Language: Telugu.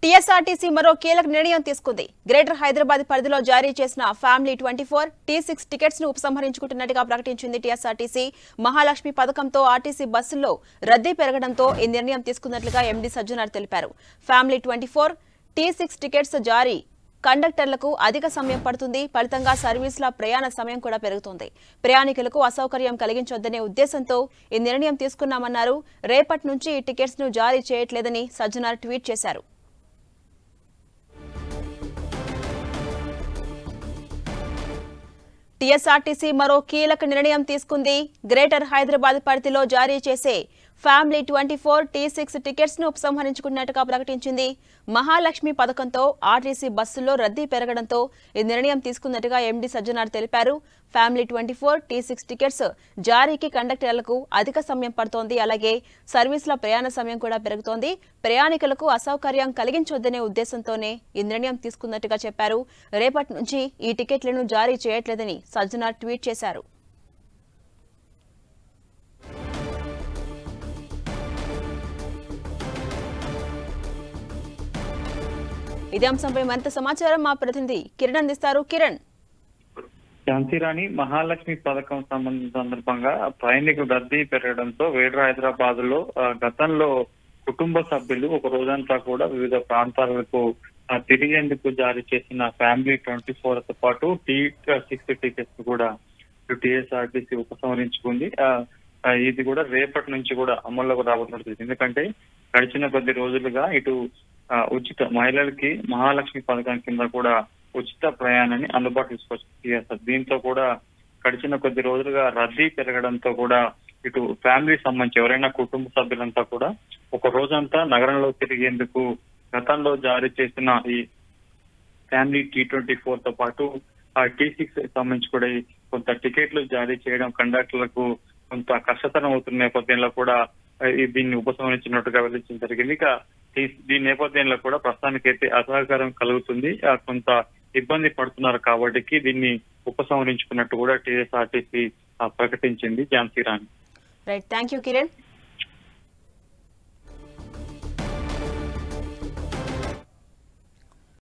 టీఎస్ఆర్టీసీ మరో కీలక నిర్ణయం తీసుకుంది. గ్రేటర్ హైదరాబాద్ పరిధిలో జారీ చేసిన ఫ్యామిలీ 24 T6 టికెట్స్ ను ఉపసంహరించుకుంటున్నట్టుగా ప్రకటించింది టీఎస్ఆర్టీసీ. మహాలక్ష్మి పథకంతో ఆర్టీసీ బస్సుల్లో రద్దీ పెరగడంతో ఈ నిర్ణయం తీసుకున్నట్లుగా ఎండీ సజ్జనార్ తెలిపారు. ఫ్యామిలీ 24 T6 టికెట్స్ జారీ కండక్టర్లకు అధిక సమయం పడుతుంది. ఫలితంగా సర్వీసుల ప్రయాణ సమయం కూడా పెరుగుతుంది. ప్రయాణికులకు అసౌకర్యం కలిగించొద్దనే ఉద్దేశంతో ఈ నిర్ణయం తీసుకున్నామన్నారు. రేపటి నుంచి ఈ టికెట్స్ ను జారీ చేయట్లేదని సజ్జనార్ ట్వీట్ చేశారు. టీఎస్ఆర్టీసీ మరో కీలక నిర్ణయం తీసుకుంది. గ్రేటర్ హైదరాబాద్ పరిధిలో జారీ చేసే ఫ్యామిలీ 24 T6 టికెట్స్ ను ఉపసంహరించుకున్నట్టుగా ప్రకటించింది. మహాలక్ష్మి పథకంతో ఆర్టీసీ బస్సుల్లో రద్దీ పెరగడంతో ఈ నిర్ణయం తీసుకున్నట్టుగా ఎండీ సజ్జనార్ తెలిపారు. ఫ్యామిలీ 24 T6 టికెట్స్ జారీకి కండక్టర్లకు అధిక సమయం పడుతోంది. అలాగే సర్వీసుల ప్రయాణ సమయం కూడా పెరుగుతోంది. ప్రయాణికులకు అసౌకర్యం కలిగించొద్దనే ఉద్దేశంతోనే ఈ నిర్ణయం తీసుకున్నట్టుగా చెప్పారు. రేపటి నుంచి ఈ టికెట్లను జారీ చేయట్లేదని సజ్జనార్ ట్వీట్ చేశారు. ఇదే అంశంపై మరింత సమాచారం మా ప్రతినిధి కిరణ్ అందిస్తారు. కిరణ్, ఝాన్సీరాణి మహాలక్ష్మి పథకం సందర్భంగా ప్రయాణికుల రద్దీ పెరగడంతో గ్రేటర్ హైదరాబాద్ లో గతంలో కుటుంబ సభ్యులు ఒక రోజంతా కూడా వివిధ ప్రాంతాలకు తిరిగేందుకు జారీ చేసిన ఫ్యామిలీ 24 తో పాటు T6 టికెట్స్ కూడా టీఎస్ఆర్టీసీ ఉపసంహరించుకుంది. ఇది కూడా రేపటి నుంచి కూడా అమల్లోకి రాబోతున్నది. ఎందుకంటే గడిచిన కొద్ది రోజులుగా ఇటు ఉచిత మహిళలకి మహాలక్ష్మి పథకం కింద కూడా ఉచిత ప్రయాణాన్ని అందుబాటు తీసుకొచ్చి దీంతో కూడా గడిచిన కొద్ది రోజులుగా రద్దీ పెరగడంతో కూడా ఇటు ఫ్యామిలీ సంబంధించి ఎవరైనా కుటుంబ సభ్యులంతా కూడా ఒక రోజంతా నగరంలో తిరిగేందుకు గతంలో జారీ చేసిన ఈ ఫ్యామిలీ T24 తో పాటు T6 సంబంధించి కూడా కొంత టికెట్లు జారీ చేయడం కండక్టర్లకు కొంత కష్టతరం అవుతున్న నేపథ్యంలో కూడా దీన్ని ఉపసంహరించినట్టుగా వెల్లడించడం జరిగింది. ఇక దీని నేపథ్యంలో కూడా ప్రస్తుతానికైతే అసహకారం కలుగుతుంది, కొంత ఇబ్బంది పడుతున్నారు కాబట్టి దీన్ని ఉపసంహరించుకున్నట్టు కూడా టీఎస్ఆర్టీసీ ప్రకటించింది. Jhansirani. Right, thank you Kiran.